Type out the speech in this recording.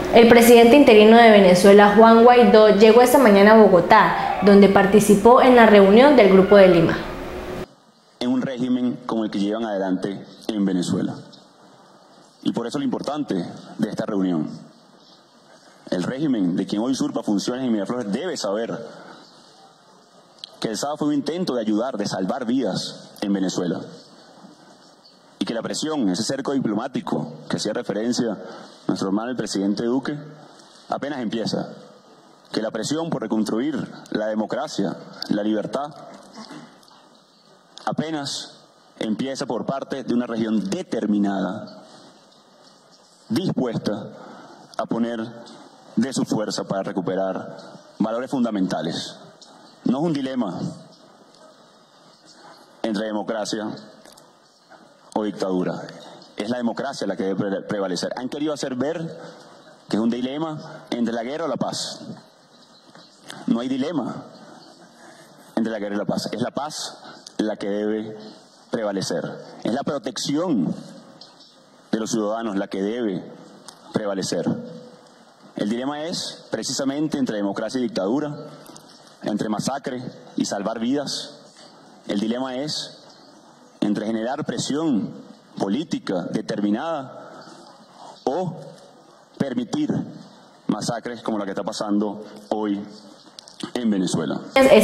El presidente interino de Venezuela, Juan Guaidó, llegó esta mañana a Bogotá, donde participó en la reunión del Grupo de Lima. En un régimen como el que llevan adelante en Venezuela. Y por eso lo importante de esta reunión. El régimen de quien hoy usurpa funciones en Miraflores debe saber que el sábado fue un intento de ayudar, de salvar vidas en Venezuela. Y que la presión, ese cerco diplomático que hacía referencia nuestro hermano el presidente Duque, apenas empieza. Que la presión por reconstruir la democracia, la libertad, apenas empieza por parte de una región determinada, dispuesta a poner de su fuerza para recuperar valores fundamentales. No es un dilema entre democracia o dictadura. Es la democracia la que debe prevalecer. Han querido hacer ver que es un dilema entre la guerra o la paz. No hay dilema entre la guerra y la paz. Es la paz la que debe prevalecer. Es la protección de los ciudadanos la que debe prevalecer. El dilema es precisamente entre democracia y dictadura, entre masacre y salvar vidas. El dilema es entre generar presión política determinada o permitir masacres como la que está pasando hoy en Venezuela.